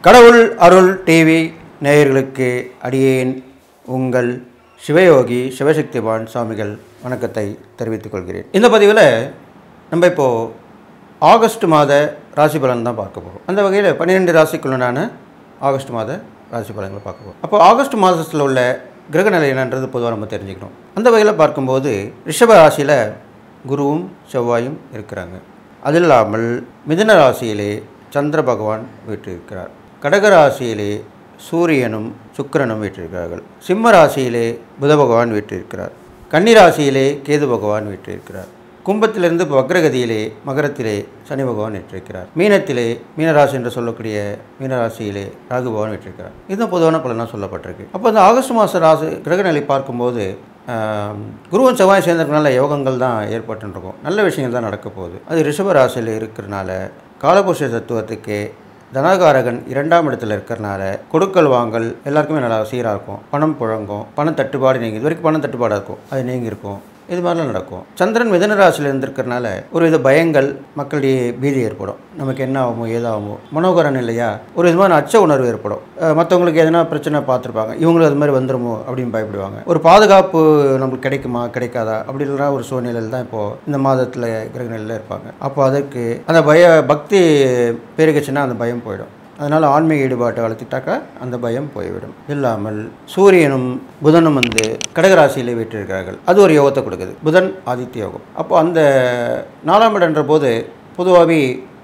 கடவுள் அருள் டிவி நேயர்களுக்கு அடியேன் உங்கள் சிவயோகி சிவசக்திவான் சுவாமிகள் வணக்கத்தை தெரிவித்துக் கொள்கிறேன். இந்த பதிவில் நம்ம இப்போது ஆகஸ்ட் மாத ராசி பலன் தான் பார்க்க போகிறோம். அந்த வகையில் 12 ராசிக்குள்ளான ஆகஸ்ட் மாத ராசி பலன்களை பார்க்க போகிறோம். அப்போ ஆகஸ்ட் மாதத்தில் உள்ள கிரகநிலை என்னன்றது பொதுவாக நம்ம தெரிஞ்சுக்கணும். அந்த வகையில் பார்க்கும்போது ரிஷப ராசியில் குருவும் செவ்வாயும் இருக்கிறாங்க. அது இல்லாமல் மிதுன ராசியிலே சந்திர பகவான் வீற்றிருக்கிறார். கடகராசியிலே சூரியனும் சுக்கிரனும் வீற்றிருக்கிறார்கள். சிம்ம ராசியிலே புத பகவான் வீற்றிருக்கிறார். கன்னிராசியிலே கேது பகவான் வீற்றிருக்கிறார். கும்பத்திலிருந்து வக்ரகதியிலே மகரத்திலே சனி பகவான் வீற்றிருக்கிறார். மீனத்திலே மீனராசி என்று சொல்லக்கூடிய மீனராசியிலே ராகு பகவான் வீற்றிருக்கிறார். இதுதான் பொதுவான பலனாக சொல்லப்பட்டிருக்கு. அப்போ அந்த ஆகஸ்ட் மாத ராசி கிரகநிலை பார்க்கும்போது குருவன் செவ்வாய் சேர்ந்ததுனால யோகங்கள் தான் ஏற்பட்டுருக்கும். நல்ல விஷயங்கள் தான் நடக்க போகுது. அது ரிஷப ராசியில் இருக்கிறனால காலபுருஷ தத்துவத்துக்கு தனகாரகன் 2ஆம் இடத்துல இருக்கிறனால கொடுக்கல் வாங்கல் எல்லாருக்குமே நல்லா சீராக இருக்கும். பணம் புழங்கும், பணம் தட்டுப்பாடு நீங்கி இது வரைக்கும் பணம் தட்டுப்பாடாக இருக்கும், அது நீங்கி இருக்கும். இது மாதிரிலாம் நடக்கும். சந்திரன் மிதுன ராசியில் இருந்திருக்கிறனால ஒரு வித பயங்கள் மக்களிடையே பீதி ஏற்படும். நமக்கு என்ன ஆகுமோ ஏதாகுமோ மனோகரன் இல்லையா, ஒரு விதமான அச்ச உணர்வு ஏற்படும். மற்றவங்களுக்கு எதனா பிரச்சனை பார்த்துருப்பாங்க, இவங்களும் அது மாதிரி வந்துடுமோ அப்படின்னு பயப்படுவாங்க. ஒரு பாதுகாப்பு நம்மளுக்கு கிடைக்குமா கிடைக்காதா அப்படின்ற ஒரு சூழ்நிலையில் தான் இப்போது இந்த மாதத்தில் கிரகநிலையில் இருப்பாங்க. அப்போ அதற்கு அந்த பக்தி பெருகிச்சுன்னா அந்த பயம் போயிடும். அதனால் ஆன்மீக ஈடுபாட்டை வளர்த்துட்டாக்கா அந்த பயம் போய்விடும். இல்லாமல் சூரியனும் புதனும் கடகராசியிலே வீற்றிருக்கிறார்கள். அது ஒரு யோகத்தை கொடுக்குது. புதன் ஆதித்ய யோகம். அப்போ அந்த 4ஆம் இடம்ன்ற போது பொதுவாகவே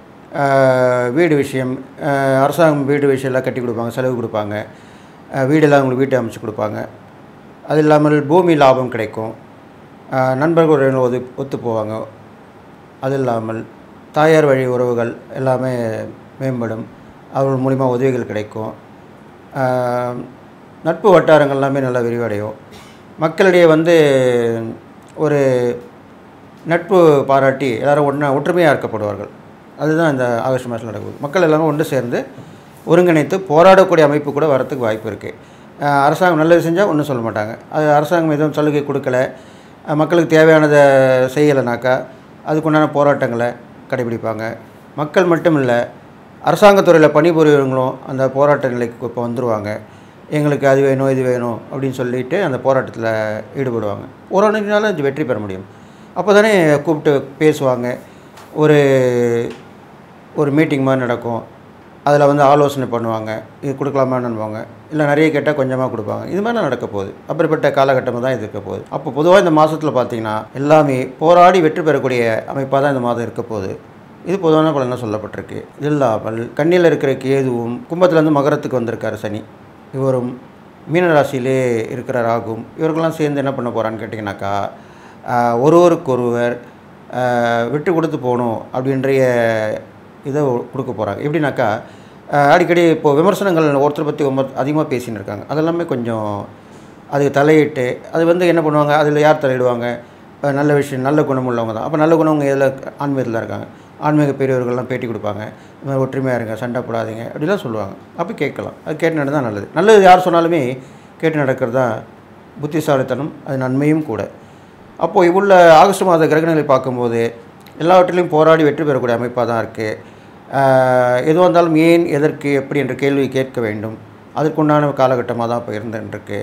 வீடு விஷயம், அரசாங்கம் வீடு விஷயம்லாம் கட்டி கொடுப்பாங்க, செலவு கொடுப்பாங்க, வீடெல்லாம் அவங்களுக்கு வீட்டை அமைச்சு கொடுப்பாங்க. அது இல்லாமல் பூமி லாபம் கிடைக்கும், நண்பர்கள் ஒத்து போவாங்க. அது இல்லாமல் தாயார் வழி உறவுகள் எல்லாமே மேம்படும், அவர்கள் மூலிமா உதவிகள் கிடைக்கும். நட்பு வட்டாரங்கள் எல்லாமே நல்லா விரிவடையும். மக்களிடையே ஒரு நட்பு பாராட்டி எல்லோரும் ஒற்றுமையாக இருக்கப்படுவார்கள். அதுதான் இந்த ஆகஸ்ட் மாதத்தில் நடக்குது. மக்கள் எல்லோரும் ஒன்று சேர்ந்து ஒருங்கிணைத்து போராடக்கூடிய அமைப்பு கூட வரத்துக்கு வாய்ப்பு இருக்குது. அரசாங்கம் நல்லது செஞ்சால் ஒன்றும் சொல்ல மாட்டாங்க. அது அரசாங்கம் எதுவும் சலுகை கொடுக்கல, மக்களுக்கு தேவையானதை செய்யலைனாக்கா அதுக்குண்டான போராட்டங்களை கடைபிடிப்பாங்க. மக்கள் மட்டும் இல்லை, அரசாங்கத்துறையில் பணிபுரியவங்களும் அந்த போராட்ட நிலைக்கு இப்போ வந்துடுவாங்க. எங்களுக்கு அது வேணும் இது வேணும் அப்படின்னு சொல்லிட்டு அந்த போராட்டத்தில் ஈடுபடுவாங்க. போராடினாலும் அது வெற்றி பெற முடியும். அப்போ தானே கூப்பிட்டு பேசுவாங்க. ஒரு மீட்டிங் மாதிரி நடக்கும். அதில் ஆலோசனை பண்ணுவாங்க, இது கொடுக்கலாமான்னுவாங்க, இல்லை நிறைய கேட்டால் கொஞ்சமாக கொடுப்பாங்க. இது மாதிரிலாம் நடக்க போகுது. அப்படிப்பட்ட காலகட்டமாக தான் இது இருக்க போகுது. அப்போ பொதுவாக இந்த மாதத்தில் பார்த்திங்கன்னா எல்லாமே போராடி வெற்றி பெறக்கூடிய அமைப்பாக தான் இந்த மாதம் இருக்க போகுது. இது பொதுவான பலனாக சொல்லப்பட்டிருக்கு. இது இல்லாமல் கன்னியில் இருக்கிற கேதுவும் கும்பத்துலேருந்து மகரத்துக்கு வந்திருக்காரு சனி. இவரும் மீனராசியிலே இருக்கிற ராகும். இவர்களெலாம் சேர்ந்து என்ன பண்ண போகிறான்னு கேட்டிங்கனாக்கா, ஒருவருக்கொருவர் விட்டு கொடுத்து போகணும் அப்படின்ற இதை கொடுக்க போகிறாங்க. எப்படின்னாக்கா, அடிக்கடி இப்போது விமர்சனங்கள் ஒருத்தரை பற்றி அதிகமாக பேசின்னு இருக்காங்க. அதெல்லாமே கொஞ்சம் அதுக்கு தலையிட்டு அது என்ன பண்ணுவாங்க, அதில் யார் தலையிடுவாங்க, நல்ல விஷயம் நல்ல குணம் உள்ளவங்க தான். அப்போ நல்ல குணவங்க எதில் ஆன்மீகத்தில் இருக்காங்க. ஆன்மீக பெரியவர்கள்லாம் பேட்டி கொடுப்பாங்க, இந்த மாதிரி ஒற்றுமையாக இருங்க, சண்டை போடாதீங்க அப்படிலாம் சொல்லுவாங்க. அப்போ கேட்கலாம். அது கேட்டு நடந்தால் நல்லது. நல்லது யார் சொன்னாலுமே கேட்டு நடக்கிறது தான் புத்திசாலித்தனம், அது நன்மையும் கூட. அப்போது இவ்வளோ ஆகஸ்ட் மாத கிரகநிலை பார்க்கும்போது எல்லாவற்றிலையும் போராடி வெற்றி பெறக்கூடிய அமைப்பாக தான் இருக்குது. எதுவாக இருந்தாலும் ஏன் எதற்கு எப்படி என்ற கேள்வி கேட்க வேண்டும். அதுக்குண்டான காலகட்டமாக தான் இப்போ இருந்துருக்கு.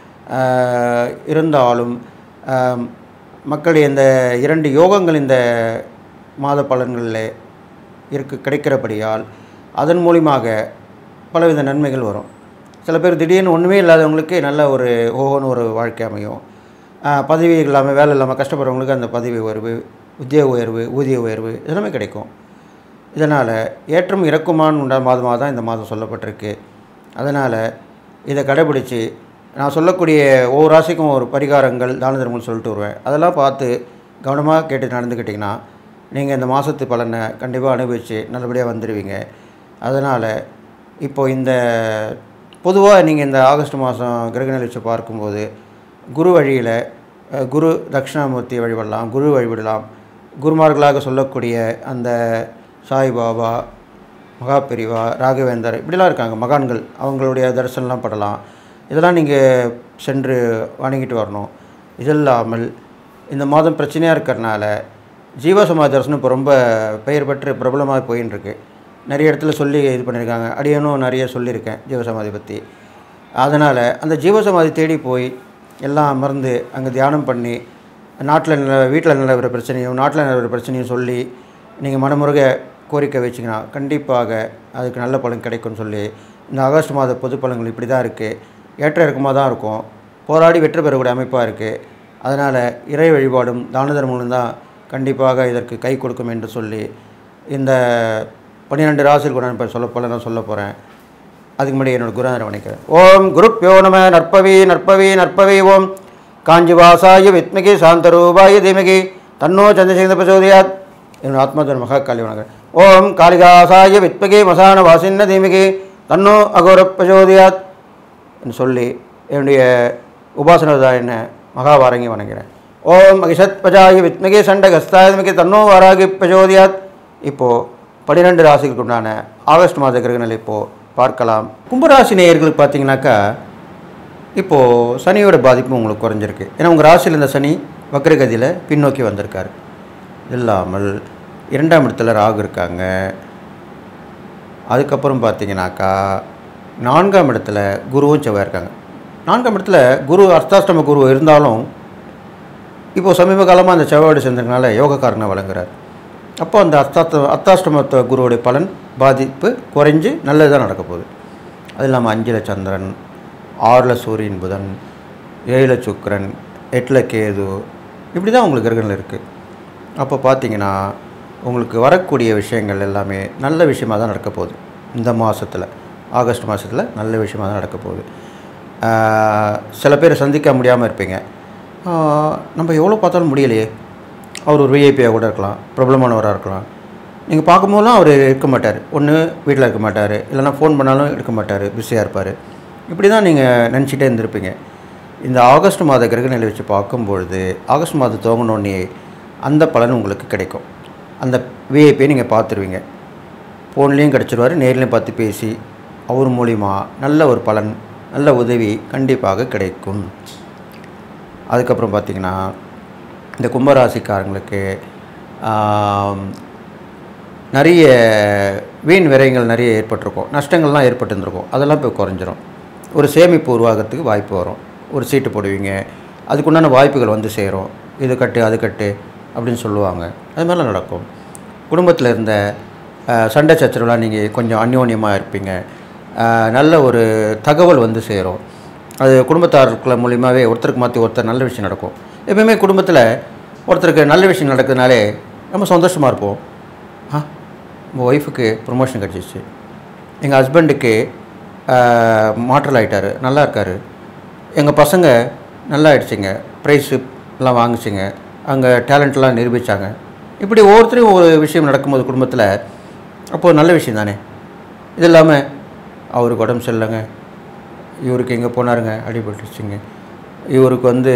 இருந்தாலும் மக்களுடைய இந்த 2 யோகங்கள் இந்த மாத பலன்களில் கிடைக்கிறபடியால் அதன் மூலியமாக பலவித நன்மைகள் வரும். சில பேர் திடீர்னு ஒன்றுமே இல்லாதவங்களுக்கு நல்ல ஒரு ஓஹோன்னு ஒரு வாழ்க்கை அமையும். பதவி இல்லாமல் வேலை இல்லாமல் கஷ்டப்படுறவங்களுக்கு அந்த பதவி உயர்வு, உத்தியோக உயர்வு, ஊதிய உயர்வு இதெல்லாமே கிடைக்கும். இதனால் ஏற்றம் இறக்குமான மாதமாக தான் இந்த மாதம் சொல்லப்பட்டிருக்கு. அதனால் இதை கடைபிடித்து நான் சொல்லக்கூடிய ஒவ்வொரு ராசிக்கும் ஒரு பரிகாரங்கள் தான தர்மங்கள் சொல்லிட்டு வருவேன். அதெல்லாம் பார்த்து கவனமாக கேட்டு நடந்துக்கிட்டிங்கன்னா நீங்கள் இந்த மாதத்து பலனை கண்டிப்பாக அனுபவித்து நல்லபடியாக வந்துடுவீங்க. அதனால் இப்போது இந்த பொதுவாக நீங்கள் இந்த ஆகஸ்ட் மாதம் கிரகநிலை வச்சு பார்க்கும்போது குரு வழியில் குரு தட்சிணாமூர்த்தி வழிபடலாம், குரு வழிபடலாம். குருமார்களாக சொல்லக்கூடிய அந்த சாய்பாபா, மகாபெரிவா, ராகவேந்தர் இப்படிலாம் இருக்காங்க மகான்கள், அவங்களுடைய தரிசனம்லாம் படலாம். இதெல்லாம் நீங்கள் சென்று வணங்கிட்டு வரணும். இது இல்லாமல் இந்த மாதம் பிரச்சனையாக இருக்கிறனால ஜீவசமாதி தரிசனம் இப்போ ரொம்ப பெயர் பெற்று பிரபலமாக போயின்னு இருக்கு. நிறைய இடத்துல சொல்லி இது பண்ணியிருக்காங்க. அடியனும் நிறைய சொல்லியிருக்கேன் ஜீவசமாதி பற்றி. அதனால் அந்த ஜீவசமாதி தேடி போய் எல்லாம் மறந்து அங்கே தியானம் பண்ணி வீட்டில் நிலவர பிரச்சனையும் நாட்டில் நிலவர பிரச்சனையும் சொல்லி நீங்கள் மனமுருக கோரிக்கை வச்சிங்கன்னா கண்டிப்பாக அதுக்கு நல்ல பலன் கிடைக்கும்னு சொல்லி இந்த ஆகஸ்ட் மாத பொது பலன்கள் இப்படி தான் இருக்குது. ஏற்ற இறக்கமாக தான் இருக்கும். போராடி வெற்றி பெறக்கூடிய அமைப்பாக இருக்குது. அதனால் இறை வழிபாடும் தான தர்மங்களும் தான் கண்டிப்பாக இதற்கு கை கொடுக்கும் என்று சொல்லி இந்த 12 ராசியில் கூட நான் சொல்ல போகிறேன். அதுக்கு முன்னாடி என்னோட குருநாதரை வணக்கிறேன். ஓம் குருப்யோ நம. நற்பவி நற்பவி நற்பவி. ஓம் காஞ்சிவாசாய வித்மகி சாந்தரூபாய தீமகி தன்னோ சந்திரசேகர பிரச்சோதயாத். என்னோட ஆத்மாதர் மகா காளி வணக்கம். ஓம் காளிகாசாய வித்மகி மசான வாசின்ன தீமகி தன்னோ அகோர பிரச்சோதயாத் என்று சொல்லி என்னுடைய உபாசனதான் என்ன மகாவாரங்கி வணங்குகிறேன். ஓம் அகிஷத் பஜாயி வித்மகி சண்டகஸ்தாய தீமகி தன்னோ வாராகி பிரச்சோதயாத். இப்போது 12 ராசிகளுக்கு உண்டான ஆகஸ்ட் மாத கிரகநிலை இப்போது பார்க்கலாம். கும்பராசி நேயர்களுக்கு பார்த்தீங்கன்னாக்கா இப்போது சனியோட பாதிப்பு உங்களுக்கு குறைஞ்சிருக்கு. ஏன்னா உங்கள் ராசியில் இந்த சனி வக்ரகதியில் பின்னோக்கி வந்திருக்கார். இல்லாமல் 2ஆம் இடத்துல ராகு இருக்காங்க. அதுக்கப்புறம் பார்த்தீங்கன்னாக்கா 4ஆம் இடத்துல குருவும் செவ்வாய் இருக்காங்க. 4ஆம் இடத்துல குரு அர்த்தாஷ்டம குரு இருந்தாலும் இப்போது சமீப காலமாக அந்த செவ்வாயோடு சேர்ந்ததுனால யோகக்காரனை வழங்குறார். அப்போ அந்த அர்த்தாஷ்டமத்த குருவுடைய பலன் பாதிப்பு குறைஞ்சி நல்லதுதான் நடக்க போகுது. அது இல்லாமல் 5ல் சந்திரன், 6ல் சூரியன் புதன், 7ல் சுக்கிரன், 8ல் கேது, இப்படி தான் உங்களுக்கு கிரகங்கள் இருக்குது. அப்போ பார்த்தீங்கன்னா உங்களுக்கு வரக்கூடிய விஷயங்கள் எல்லாமே நல்ல விஷயமாக தான் நடக்க போகுது. இந்த மாதத்தில் ஆகஸ்ட் மாதத்தில் நல்ல விஷயமாக தான் நடக்க போகுது. சில பேர் சந்திக்க முடியாமல் இருப்பீங்க. நம்ம எவ்வளோ பார்த்தாலும் முடியலையே. அவர் ஒரு விஐபியாக கூட இருக்கலாம், பிரபலமானவராக இருக்கலாம். நீங்கள் பார்க்கும்போதெல்லாம் அவர் இருக்க மாட்டார். ஒன்று வீட்டில் இருக்க மாட்டார், இல்லைனா ஃபோன் பண்ணாலும் எடுக்க மாட்டார், பிஸியாக இருப்பார். இப்படி தான் நீங்கள் நினச்சிட்டே இருந்திருப்பீங்க. இந்த ஆகஸ்ட் மாத கிரகநிலை வச்சு பார்க்கும்பொழுது ஆகஸ்ட் மாதம் துவங்கினோடனே அந்த பலன் உங்களுக்கு கிடைக்கும். அந்த விஐபியை நீங்கள் பார்த்துருவீங்க. ஃபோன்லேயும் கிடச்சிருவார், நேர்லேயும் பார்த்து பேசி அவர் மூலிமா நல்ல ஒரு பலன், நல்ல உதவி கண்டிப்பாக கிடைக்கும். அதுக்கப்புறம் பார்த்திங்கன்னா இந்த கும்பராசிக்காரங்களுக்கு நிறைய வீண் விரயங்கள் நிறைய ஏற்பட்டிருக்கும், நஷ்டங்கள்லாம் ஏற்பட்டுருந்துருக்கும். அதெல்லாம் இப்போ குறைஞ்சிரும். ஒரு சேமிப்பு உருவாகிறதுக்கு வாய்ப்பு வரும். ஒரு சீட்டு போடுவீங்க, அதுக்குண்டான வாய்ப்புகள் வந்து சேரும். இது கட்டு அது கட்டு அப்படின்னு சொல்லுவாங்க. அது மாதிரிலாம் நடக்கும். குடும்பத்தில் இருந்த சண்டை சச்சரவுலாம் நீங்கள் கொஞ்சம் அந்யோன்யமாக இருப்பீங்க. நல்ல ஒரு தகவல் வந்து சேரும். அது குடும்பத்தாருக்குள்ள மூலியமாகவே ஒருத்தருக்கு மாற்றி ஒருத்தர் நல்ல விஷயம் நடக்கும். எப்பவுமே குடும்பத்தில் ஒருத்தருக்கு நல்ல விஷயம் நடக்கிறதுனாலே நம்ம சந்தோஷமாக இருப்போம். உங்கள் ஒய்ஃபுக்கு ப்ரொமோஷன் கிடச்சிச்சு, எங்கள் ஹஸ்பண்டுக்கு மாற்றல் ஆகிட்டார், நல்லா இருக்கார், எங்கள் பசங்க நல்லா ஆகிடுச்சிங்க, ப்ரைஸு எல்லாம் வாங்கிச்சிங்க, அங்கே டேலண்ட்லாம் நிரூபித்தாங்க. இப்படி ஒவ்வொருத்தரையும் ஒரு விஷயம் நடக்கும்போது குடும்பத்தில் அப்போது நல்ல விஷயம் தானே. இது இல்லாமல் அவருக்கு உடம்பு சரியில்லைங்க, இவருக்கு எங்கே போனாருங்க அடிபட்டுருச்சுங்க, இவருக்கு வந்து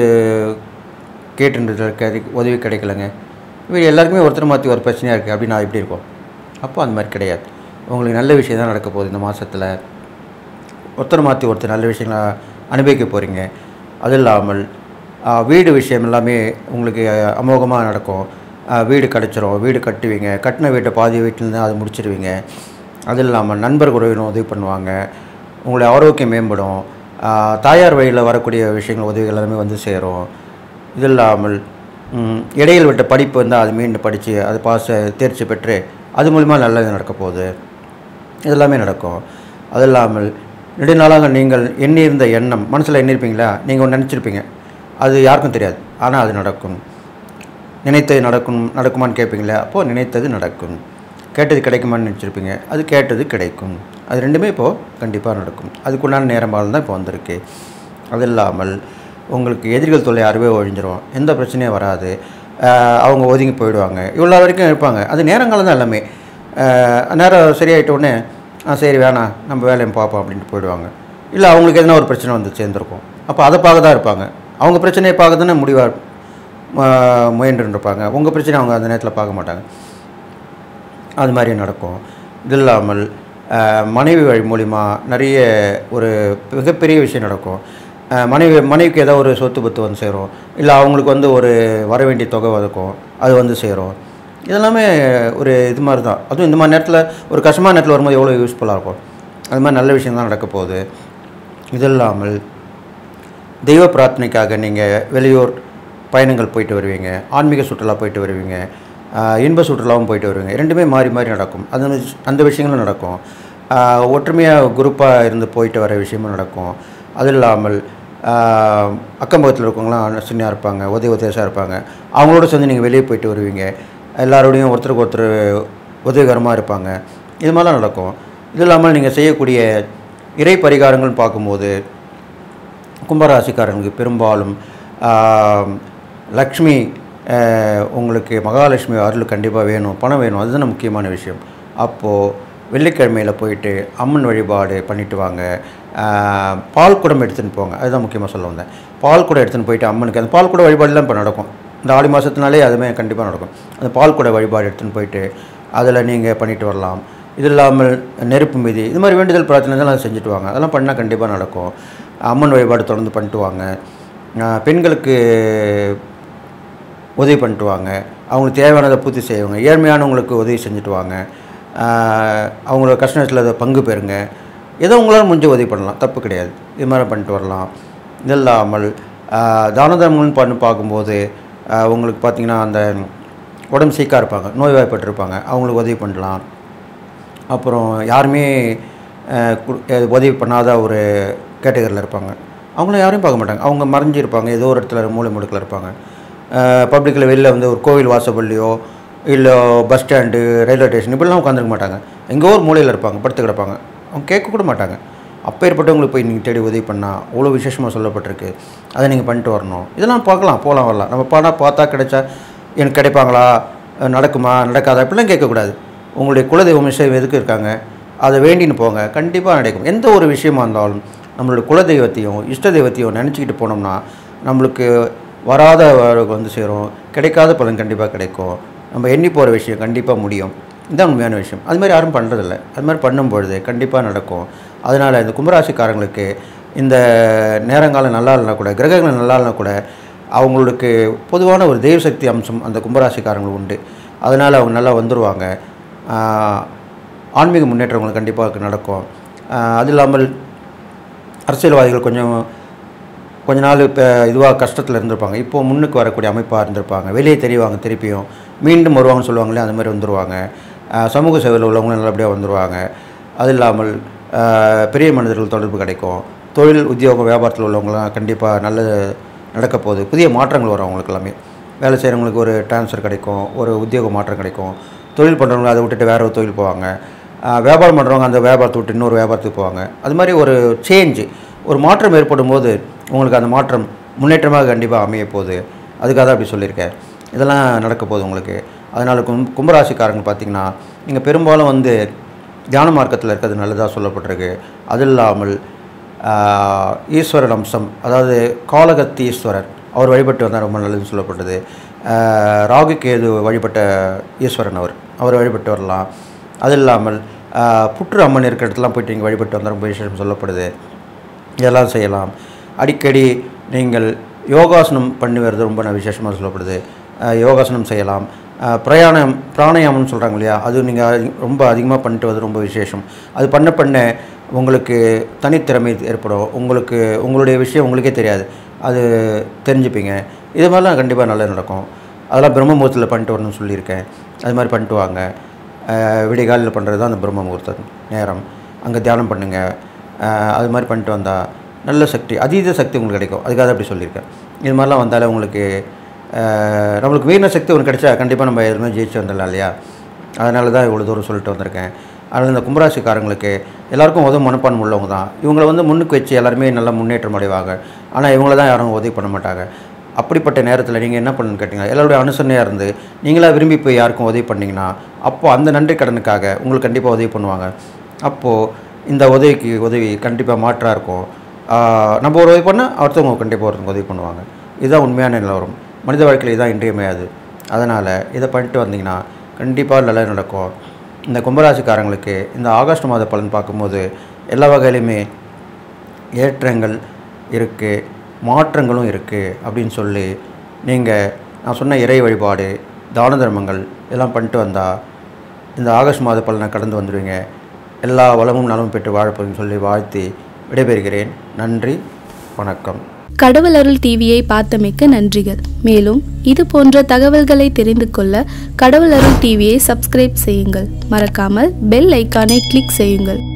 கேட்டுன்றது உதவி கிடைக்கலங்க, இவர் எல்லாருக்குமே ஒருத்தர் மாற்றி ஒரு பிரச்சனையாக இருக்குது அப்படின்னு நான் எப்படி இருக்கோம். அப்போ அந்த மாதிரி கிடையாது. உங்களுக்கு நல்ல விஷயம் தான் நடக்க போகுது. இந்த மாதத்தில் ஒருத்தர் மாற்றி ஒருத்தர் நல்ல விஷயங்களை அனுபவிக்க போகிறீங்க. அது இல்லாமல் வீடு விஷயம் எல்லாமே உங்களுக்கு அமோகமாக நடக்கும். வீடு கிடச்சிரும், வீடு கட்டுவீங்க, கட்டின வீட்டை பாதி வீட்டிலேருந்து அதை முடிச்சிடுவீங்க. அது இல்லாமல் நண்பர் உறவினர் உதவி பண்ணுவாங்க, உங்களுடைய ஆரோக்கியம் மேம்படும், தாயார் வழியில் வரக்கூடிய விஷயங்கள் உதவிகள் எல்லாமே வந்து சேரும். இது இல்லாமல் இடையில் விட்ட படிப்பு வந்து அது மீண்டும் படித்து அது தேர்ச்சி பெற்று அது மூலிமா நல்லது நடக்க போகுது. இதெல்லாமே நடக்கும். அது இல்லாமல் நெடுநாளாக நீங்கள் எண்ணியிருந்த எண்ணம் மனசில் எண்ணிருப்பீங்களா, நீங்கள் ஒன்று நினச்சிருப்பீங்க, அது யாருக்கும் தெரியாது, ஆனால் அது நடக்கும். நினைத்தது நடக்குமான்னு கேட்பீங்களா, அப்போது நினைத்தது நடக்கும். கேட்டது கிடைக்குமான்னு நினச்சிருப்பீங்க, அது கேட்டது கிடைக்கும். அது ரெண்டுமே இப்போது கண்டிப்பாக நடக்கும். அதுக்குண்டான நேரமாக தான் இப்போ வந்திருக்கு. அது இல்லாமல் உங்களுக்கு எதிரிகள் தொல்லை அறவே ஒழிஞ்சிரும், எந்த பிரச்சனையும் வராது, அவங்க ஒதுங்கி போயிடுவாங்க. இவ்வளோ வரைக்கும் இருப்பாங்க. அது நேரங்காலம் தான் எல்லாமே. நேரம் சரியாயிட்டோடனே சரி வேணாம் நம்ம வேலையை பார்ப்போம் அப்படின்ட்டு போயிடுவாங்க. இல்லை அவங்களுக்கு எதனா ஒரு பிரச்சனை வந்து சேர்ந்துருக்கும், அப்போ அதை பார்க்க தான் இருப்பாங்க. அவங்க பிரச்சனையை பார்க்க தானே முயன்றுருப்பாங்க. உங்கள் பிரச்சனை அவங்க அந்த நேரத்தில் பார்க்க மாட்டாங்க. அது மாதிரி நடக்கும். இது இல்லாமல் மனைவி வழி மூலிமா நிறைய ஒரு மிகப்பெரிய விஷயம் நடக்கும். மனைவிக்கு ஏதாவது ஒரு சொத்து பத்து வந்து சேரும், இல்லை அவங்களுக்கு வந்து ஒரு வர வேண்டிய தொகை வதக்கும், அது வந்து சேரும். இதெல்லாமே ஒரு இது மாதிரி தான். அதுவும் இந்த மாதிரி நேரத்தில் ஒரு கஷ்டமான நேரத்தில் வரும்போது எவ்வளோ யூஸ்ஃபுல்லாக இருக்கும். அது மாதிரி நல்ல விஷயம் தான் நடக்க போகுது. இது இல்லாமல் தெய்வ பிரார்த்தனைக்காக நீங்கள் வெளியூர் பயணங்கள் போயிட்டு வருவீங்க, ஆன்மீக சுற்றுலா போயிட்டு வருவீங்க, இன்ப சுற்றுலாவும் போயிட்டு வருவீங்க. ரெண்டுமே மாறி மாறி நடக்கும். அந்த விஷயங்களும் நடக்கும். ஒற்றுமையாக குரூப்பாக இருந்து போயிட்டு வர விஷயமும் நடக்கும். அது இல்லாமல் அக்கம் பக்கத்தில் இருக்கவங்களாம் சின்னியாக இருப்பாங்க, உதவியாக இருப்பாங்க. அவங்களோட சேர்ந்து நீங்கள் வெளியே போயிட்டு வருவீங்க. எல்லாரோடையும் ஒருத்தருக்கு ஒருத்தர் உதவிகரமாக இருப்பாங்க. இது மாதிரிலாம் நடக்கும். இது இல்லாமல் நீங்கள் செய்யக்கூடிய இறை பரிகாரங்கள்னு பார்க்கும்போது கும்பராசிக்காரங்களுக்கு பெரும்பாலும் லக்ஷ்மி, உங்களுக்கு மகாலட்சுமி அருள் கண்டிப்பாக வேணும், பணம் வேணும். அதுதான் முக்கியமான விஷயம். அப்போது வெள்ளிக்கிழமையில் போயிட்டு அம்மன் வழிபாடு பண்ணிட்டு வாங்க. பால் குடம் எடுத்துகிட்டு போங்க. அதுதான் முக்கியமாக சொல்ல வந்தேன். பால் குடம் எடுத்துகிட்டு போயிட்டு அம்மனுக்கு அந்த பால் குட வழிபாடுலாம் இப்போ நடக்கும். இந்த ஆடி மாதத்துனாலே அதுவுமே கண்டிப்பாக நடக்கும். அந்த பால் குட வழிபாடு எடுத்துகிட்டு போயிட்டு அதில் நீங்கள் பண்ணிட்டு வரலாம். இது இல்லாமல் நெருப்பு மீதி இது மாதிரி வேண்டுதல் பிரார்த்தனைகள் அதை செஞ்சுட்டு வாங்க. அதெல்லாம் பண்ணால் கண்டிப்பாக நடக்கும். அம்மன் வழிபாடு தொடர்ந்து பண்ணிட்டு வாங்க. பெண்களுக்கு உதவி பண்ணிட்டு வாங்க. அவங்களுக்கு தேவையானதை பூர்த்தி செய்வாங்க. ஏழ்மையானவங்களுக்கு உதவி செஞ்சுட்டு வாங்க. அவங்களோட கஷ்ட நேரத்தில் அதை பங்கு பெறுங்க. ஏதோ உங்களால் முடிஞ்ச உதவி பண்ணலாம், தப்பு கிடையாது. இது மாதிரி பண்ணிட்டு வரலாம். இது இல்லாமல் தான தர்மங்கள்னு பார்க்கும்போது உங்களுக்கு பார்த்திங்கன்னா அந்த உடம்பு சீக்காக இருப்பாங்க, நோய்வாய்ப்பட்டிருப்பாங்க, அவங்களுக்கு உதவி பண்ணலாம். அப்புறம் யாருமே உதவி பண்ணாத ஒரு கேட்டகரியில் இருப்பாங்க, அவங்கள யாரையும் பார்க்க மாட்டாங்க. அவங்க மறைஞ்சிருப்பாங்க, ஏதோ ஒரு இடத்துல மூலை முடுக்கில் இருப்பாங்க. பப்ளிக்கில் வெளியில் வந்து ஒரு கோவில் வாசப்பள்ளியோ இல்லை பஸ் ஸ்டாண்டு, ரயில்வே ஸ்டேஷன் இப்படிலாம் உட்காந்துருக்க மாட்டாங்க. எங்கோ ஒரு மூலையில் இருப்பாங்க, படுத்து கிடப்பாங்க. அவங்க கேட்கக்கூட மாட்டாங்க. அப்பேற்பட்டவங்களுக்கு போய் நீங்கள் தேடி உதவி பண்ணால் அவ்வளோ விசேஷமாக சொல்லப்பட்டிருக்கு. அதை நீங்கள் பண்ணிட்டு வரணும். இதெல்லாம் பார்க்கலாம், போகலாம் வரலாம். நம்ம பார்த்தா கிடைச்சா எனக்கு கிடைப்பாங்களா, நடக்குமா நடக்காதா இப்படிலாம் கேட்கக்கூடாது. உங்களுடைய குலதெய்வம் விஷயம் எதுக்கு இருக்காங்க, அதை வேண்டின்னு போங்க, கண்டிப்பாக நடக்கும். எந்த ஒரு விஷயமா இருந்தாலும் நம்மளுடைய குலதெய்வத்தையும் இஷ்ட தெய்வத்தையும் நினச்சிக்கிட்டு போனோம்னா நம்மளுக்கு வராத வந்து சேரும், கிடைக்காத பலன் கண்டிப்பாக கிடைக்கும். நம்ம எண்ணி போகிற விஷயம் கண்டிப்பாக முடியும். இதுதான் உண்மையான விஷயம். அது மாதிரி யாரும் பண்ணுறதில்ல. அது மாதிரி பண்ணும்பொழுது கண்டிப்பாக நடக்கும். அதனால் இந்த கும்பராசிக்காரங்களுக்கு இந்த நேரங்காலம் நல்லா இல்லைனா கூட, கிரகங்கள் நல்லா இல்லைனா கூட, அவங்களுக்கு பொதுவான ஒரு தெய்வசக்தி அம்சம் அந்த கும்பராசிக்காரங்களுக்கு உண்டு. அதனால் அவங்க நல்லா வந்துடுவாங்க. ஆன்மீக முன்னேற்றங்கள் கண்டிப்பாக நடக்கும். அது இல்லாமல் அரசியல்வாதிகள் கொஞ்ச நாள் இப்போ இதுவாக கஷ்டத்தில் இருந்திருப்பாங்க. இப்போது முன்னுக்கு வரக்கூடிய அமைப்பாக இருந்திருப்பாங்க. வெளியே தெரிவாங்க, திருப்பியும் மீண்டும் வருவாங்கன்னு சொல்லுவாங்களே, அந்த மாதிரி வந்துடுவாங்க. சமூக சேவையில் உள்ளவங்களும் நல்லபடியாக வந்துடுவாங்க. அது இல்லாமல் பெரிய மனிதர்கள் தொடர்பு கிடைக்கும். தொழில் உத்தியோகம் வியாபாரத்தில் உள்ளவங்களாம் கண்டிப்பாக நல்லது நடக்க போகுது. புதிய மாற்றங்கள் வரும். அவங்களுக்கு எல்லாமே வேலை செய்கிறவங்களுக்கு ஒரு ட்ரான்ஸ்ஃபர் கிடைக்கும், ஒரு உத்தியோக மாற்றம் கிடைக்கும். தொழில் பண்ணுறவங்க அதை விட்டுட்டு வேறு ஒரு தொழில் போவாங்க. வியாபாரம் பண்ணுறவங்க அந்த வியாபாரத்தை விட்டு இன்னொரு வியாபாரத்துக்கு போவாங்க. அது மாதிரி ஒரு சேஞ்சு, ஒரு மாற்றம் ஏற்படும் போது உங்களுக்கு அந்த மாற்றம் முன்னேற்றமாக கண்டிப்பாக அமைய போகுது. அதுக்காக தான் அப்படி சொல்லியிருக்கேன். இதெல்லாம் நடக்க போகுது உங்களுக்கு. அதனால் கும்பராசிக்காரங்க பார்த்திங்கன்னா நீங்கள் பெரும்பாலும் வந்து தியான மார்க்கத்தில் இருக்கிறது நல்லதாக சொல்லப்பட்டிருக்கு. அது இல்லாமல் ஈஸ்வரன் அம்சம், அதாவது காலகத்தி ஈஸ்வரர், அவர் வழிபட்டு வந்தால் ரொம்ப நல்லதுன்னு சொல்லப்பட்டது. ராகு கேது வழிபட்ட ஈஸ்வரன் அவர் வழிபட்டு வரலாம். அது இல்லாமல் புற்று அம்மன் இருக்கிற இடத்துலாம் போய்ட்டு நீங்கள் வழிபட்டு வந்தால் ரொம்ப விசேஷம் சொல்லப்படுது. இதெல்லாம் செய்யலாம். அடிக்கடி நீங்கள் யோகாசனம் பண்ணி வருது ரொம்ப விசேஷமாக சொல்லப்படுது. யோகாசனம் செய்யலாம். பிராணாயாமம்னு சொல்கிறாங்க இல்லையா, அது நீங்கள் ரொம்ப அதிகமாக பண்ணிட்டு வருது ரொம்ப விசேஷம். அது பண்ண உங்களுக்கு தனித்திறமை ஏற்படும். உங்களுடைய விஷயம் உங்களுக்கே தெரியாது, அது தெரிஞ்சுப்பீங்க. இது மாதிரிலாம் கண்டிப்பாக நல்லா நடக்கும். அதெல்லாம் பிரம்ம முகூர்த்தத்தில் பண்ணிட்டு வரணும்னு சொல்லியிருக்கேன். அது மாதிரி பண்ணிட்டு வாங்க. விடிகாலில் பண்ணுறது தான் அந்த பிரம்ம முகூர்த்த நேரம். அங்கே தியானம் பண்ணுங்கள். அது மாதிரி பண்ணிட்டு வந்தால் நல்ல சக்தி, அதீத சக்தி உங்களுக்கு கிடைக்கும். அதுக்காக அப்படி சொல்லியிருக்கேன். இது மாதிரிலாம் வந்தாலே உங்களுக்கு நம்மளுக்கு வீண சக்தி ஒன்று கிடைச்சா கண்டிப்பாக நம்ம எதுவுமே ஜெயிச்சு வந்துடலாம் இல்லையா. அதனால தான் இவ்வளோ தூரம் சொல்லிட்டு வந்திருக்கேன். அதனால் இந்த கும்பராசிக்காரங்களுக்கு எல்லாருக்கும் உதவும் மனப்பான்மை உள்ளவங்க தான். இவங்களை வந்து முன்னுக்கு வச்சு எல்லாருமே நல்லா முன்னேற்றம் அடைவாங்க. ஆனால் இவங்கள தான் யாரும் உதவி பண்ண மாட்டாங்க. அப்படிப்பட்ட நேரத்தில் நீங்கள் என்ன பண்ணணும்னு கேட்டிங்கன்னா, எல்லாருடைய அனுசரணையாக இருந்து நீங்களாக விரும்பி போய் யாருக்கும் உதவி பண்ணிங்கன்னா அப்போது அந்த நன்றி கடனுக்காக உங்களுக்கு கண்டிப்பாக உதவி பண்ணுவாங்க. அப்போது இந்த உதவி கண்டிப்பாக மாற்றாக இருக்கும். நம்ம ஒரு உதவி பண்ணால் அடுத்தவங்க கண்டிப்பாக ஒருத்தவங்க உதவி பண்ணுவாங்க. இதுதான் உண்மையான நிலவரம். மனித வாழ்க்கையில் இதுதான் இன்றியமையாது. அதனால் இதை பண்ணிட்டு வந்தீங்கன்னா கண்டிப்பாக நல்லா நடக்கும். இந்த கும்பராசிக்காரங்களுக்கு இந்த ஆகஸ்ட் மாத பலன் பார்க்கும்போது எல்லா வகையிலுமே ஏற்றங்கள் இருக்குது, மாற்றங்களும் இருக்குது அப்படின்னு சொல்லி நீங்கள் நான் சொன்ன இறை வழிபாடு, தான தர்மங்கள் இதெல்லாம் பண்ணிட்டு வந்தால் இந்த ஆகஸ்ட் மாத பலனை கடந்து வந்துடுவீங்க. எல்லா வளமும் நலமும் பெற்று வாழப்போன்னு சொல்லி வாழ்த்தி விடைபெறுகிறேன். நன்றி, வணக்கம். கடவுள் அருள் டிவியை பார்த்தமைக்கு நன்றிகள். மேலும் இது போன்ற தகவல்களை தெரிந்து கொள்ள கடவுள் அருள் டிவியை சப்ஸ்கிரைப் செய்யுங்கள். மறக்காமல் பெல் ஐக்கானை கிளிக் செய்யுங்கள்.